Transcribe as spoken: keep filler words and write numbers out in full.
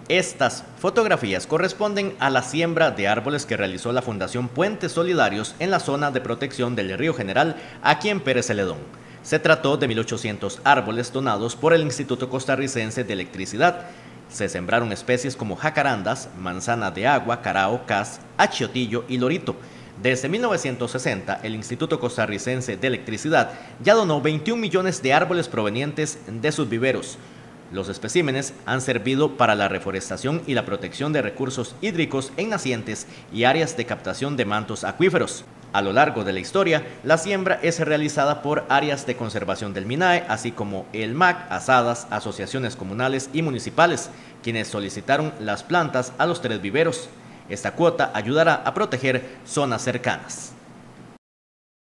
Estas fotografías corresponden a la siembra de árboles que realizó la Fundación Puentes Solidarios en la zona de protección del Río General, aquí en Pérez Celedón. Se trató de mil ochocientos árboles donados por el Instituto Costarricense de Electricidad. Se sembraron especies como jacarandas, manzana de agua, carao, cas, achiotillo y lorito. Desde mil novecientos sesenta, el Instituto Costarricense de Electricidad ya donó veintiún millones de árboles provenientes de sus viveros. Los especímenes han servido para la reforestación y la protección de recursos hídricos en nacientes y áreas de captación de mantos acuíferos. A lo largo de la historia, la siembra es realizada por áreas de conservación del MINAE, así como el M A C, asadas, asociaciones comunales y municipales, quienes solicitaron las plantas a los tres viveros. Esta cuota ayudará a proteger zonas cercanas.